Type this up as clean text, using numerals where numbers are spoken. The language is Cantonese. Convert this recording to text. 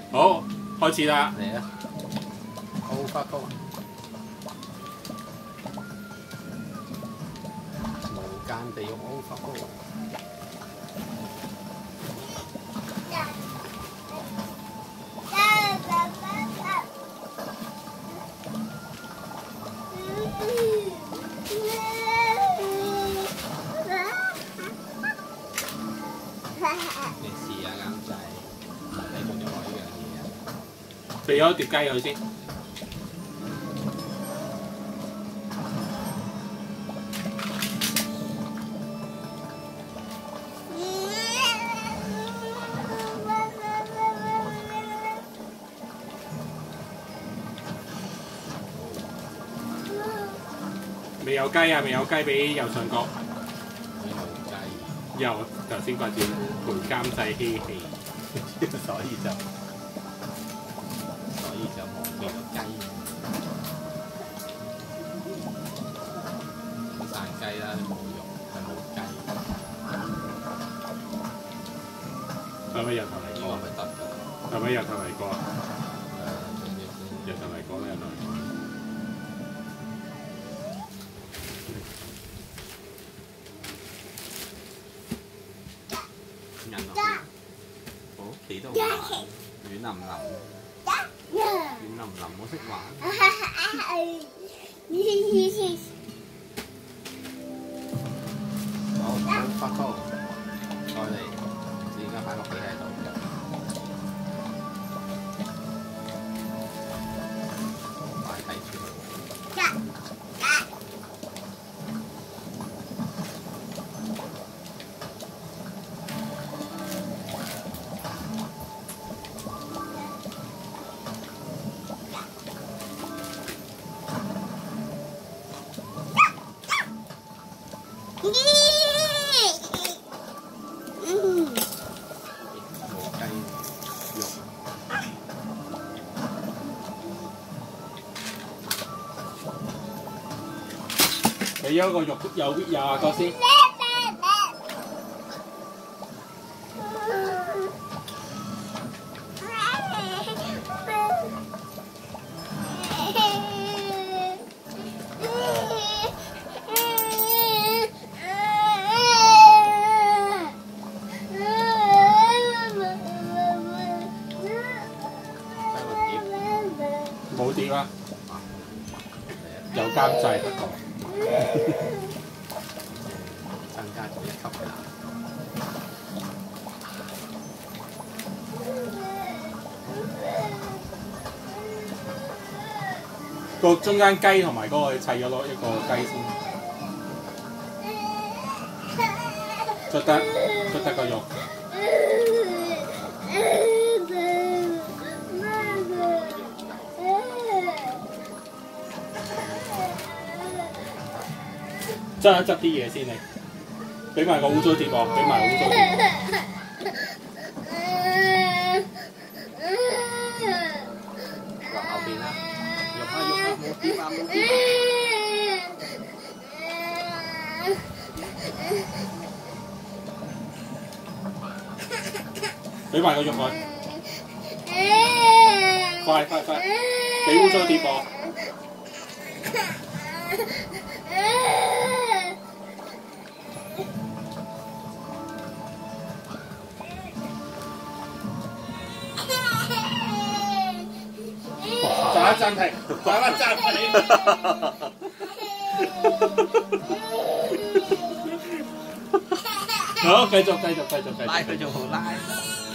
好，開始啦！ 嚟啊 ！AlphaGo 無間地獄 AlphaGo。你試下監製，你仲有我呢樣嘢啊？ 俾咗碟雞佢先。未有雞啊！未有雞俾右上角。 冇雞。 右頭先掛住陪監製嬉戲， 所以就冇咗雞。散雞啦，冇肉，係冇雞。 係咪由頭嚟過？ 呢個咪得㗎？ 係咪由頭嚟過？由頭嚟過啦，由頭嚟過。 人落去，好幾多玩，軟腍腍，軟腍腍，我識玩。好，AlphaGo，再嚟，而家擺個機喺度。擺睇住。 俾咗個肉有下個先。冇碟啊！有監製不過。 增加咗一級啦。 個中間雞同埋嗰個砌咗攞一個雞先，捽得個肉。執一執啲嘢先你，俾埋個污糟碟我，俾埋污糟碟。 落後邊啦，肉啊，冇碟啊，冇碟啊。 俾埋個肉我，快，俾污糟碟我。暫停，好，繼續。 拉佢做好拉。